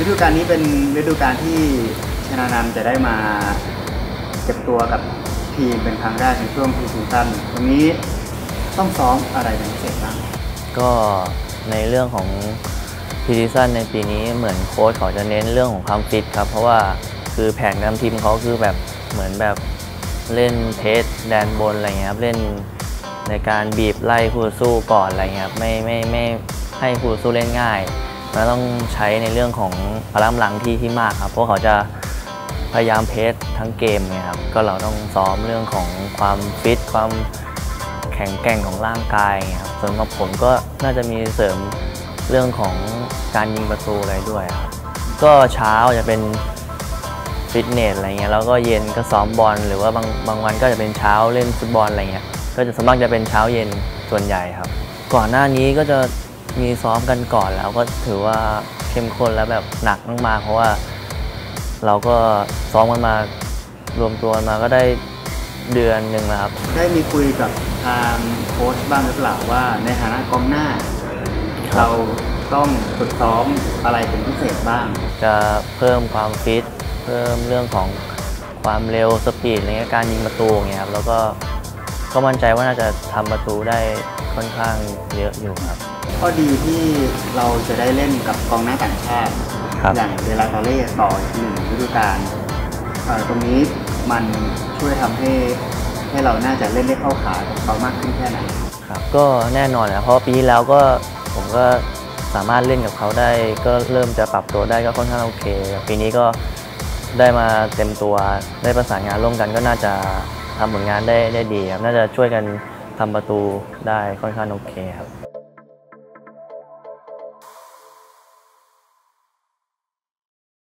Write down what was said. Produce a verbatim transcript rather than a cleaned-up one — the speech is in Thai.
ดูกาลนี้เป็นฤดูกาลที่ชนานันท์จะได้มาเก็บตัวกับทีมเป็นครั้งแรกในช่วงพรีซีซั่นตรงนี้ต้องซ้อมอะไรเป็นพิเศษบ้างก็ในเรื่องของพรีซีซั่นในปีนี้เหมือนโค้ชเขาจะเน้นเรื่องของความฟิตครับเพราะว่าคือแผนการทีมเขาคือแบบเหมือนแบบเล่นเทสแดนบนอะไรเงี้ยครับเล่นในการบีบไล่คู่สู้ก่อนอะไรเงี้ยครับไม่ไม่ไม่ให้คู่สู้เล่นง่ายแล้วต้องใช้ในเรื่องของพลังกำลังที่ที่มากครับเพราะเขาจะพยายามเพสทั้งเกมไงครับก็เราต้องซ้อมเรื่องของความฟิตความแข็งแกร่งของร่างกายครับส่วนของผมก็น่าจะมีเสริมเรื่องของการยิงประตูอะไรด้วยครับก็เช้าจะเป็นฟิตเนสอะไรเงี้ยแล้วก็เย็นก็ซ้อมบอลหรือว่าบางบางวันก็จะเป็นเช้าเล่นฟุตบอลอะไรเงี้ยก็จะส่วนมากจะเป็นเช้าเย็นส่วนใหญ่ครับก่อนหน้านี้ก็จะมีซ้อมกันก่อนแล้วก็ถือว่าเข้มข้นแล้วแบบหนักมากๆเพราะว่าเราก็ซ้อมกันมารวมตัวมาก็ได้เดือนหนึ่งแล้วครับได้มีคุยกับทางโค้ชบ้างหรือเปล่าว่าในฐานะกองหน้าเราต้องฝึกซ้อมอะไรเป็นพิเศษบ้างจะเพิ่มความฟิตเพิ่มเรื่องของความเร็วสปีดอะไรเงี้ยการยิงประตูเงี้ยครับแล้วก็ก็มั่นใจว่าน่าจะทำประตูได้ค่อนข้างเยอะอยู่ครับข้อดีที่เราจะได้เล่นกับกองหน้าต่างชาติอย่างเดลาตอเล่ต่ออีกหนึ่งฤดูกาลตรงนี้มันช่วยทำให้ให้เราน่าจะเล่นได้เข้าขากับเขามากขึ้นแค่ไหนครับก็แน่นอนนะเพราะปีที่แล้วก็ผมก็สามารถเล่นกับเขาได้ก็เริ่มจะปรับตัวได้ก็ค่อนข้างโอเคปีนี้ก็ได้มาเต็มตัวได้ประสานงานร่วมกันก็น่าจะทำผลงานได้ได้ดีครับน่าจะช่วยกันทำประตูได้ค่อนข้างโอเคครับ